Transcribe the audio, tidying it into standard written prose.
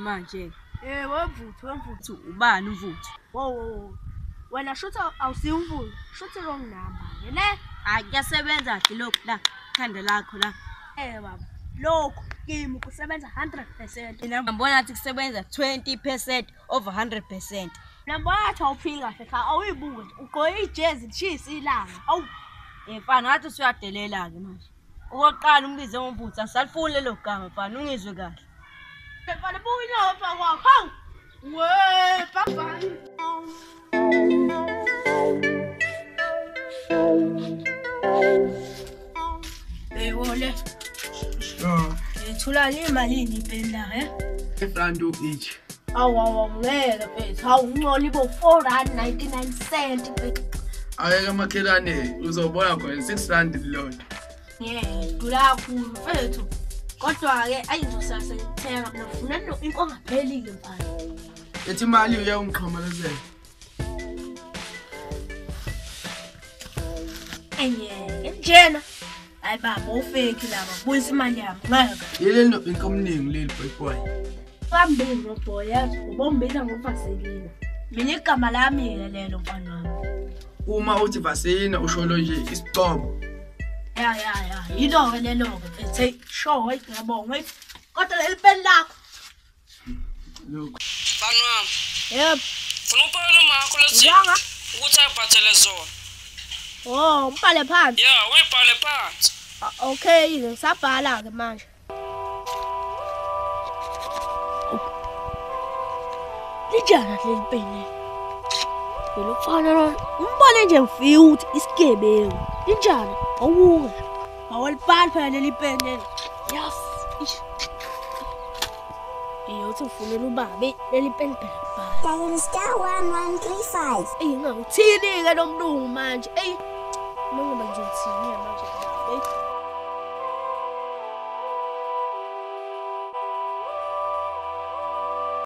manje. Wemvuthu. Ubani umvuthu? Wo. Wena shuthi awusiwumvuthu. Shuthi wrong number. Yele? Hayi kuyasebenza ke lokho la. Khanda lakho la. Baba. Lokho kimi kusebenza 100%. Mina ngibona ukuthi kusebenza 20% over 100%. Namba yathi awuphika kahle cha awuyibuke nje. Ugqoke ijezi lishisa ilanga. Awu. Mfana ngathi usuyadelela ke manje. Okokuqala umbize ngomvuthu asalifuni lelo gama mfana ungizwe kahle. Mfana buka inyoka kwakho. Hawu. We, bye. Wole. Ethula imalini iphela R1 each. Awu ngeke mfethu. Hawu uncola ibo R4.99 mfethu. Ayeke makhelane uzobona khona R6 lodwa. Dula kakhulu mfethu. Kodwa ke ayizosasa ngithenga ngifuna inkonga phelile mfana. Ethi imali uyawungiqhamalezela. Njena. Hayi baba ufake laba buyisa imali yami ngeke. Yele no inkomningi leli boy. Phambili no boy yazi ubombela ngofaselina. Mina igama lami lelo mfana wami. Uma uthi Vasina usholo nje isicobo. Ya. Yilo ke lelo ke mfethu. Show hey ngiyabonga. Kodwa leli pen lakho. Lokho. Bani wami. Yep. Funa ubhala makho lethi. Ngiyanga. Ukuthi ayibhathele zona. Oh, umbhale phansi. Yeah, uyibhale phansi. Okay, ngisabhala ke manje. Lijana leli peni. Yelofana lo. Umbone nje ngifika ukuthi isigebengu. Lijana awuke. Awalibhala phela leli peni. Yes. Uthi ufunela ubabe leli peni phela. Dial star 1135. Ngawuthini ke lo mlungu manje. Noma nje uthini manje.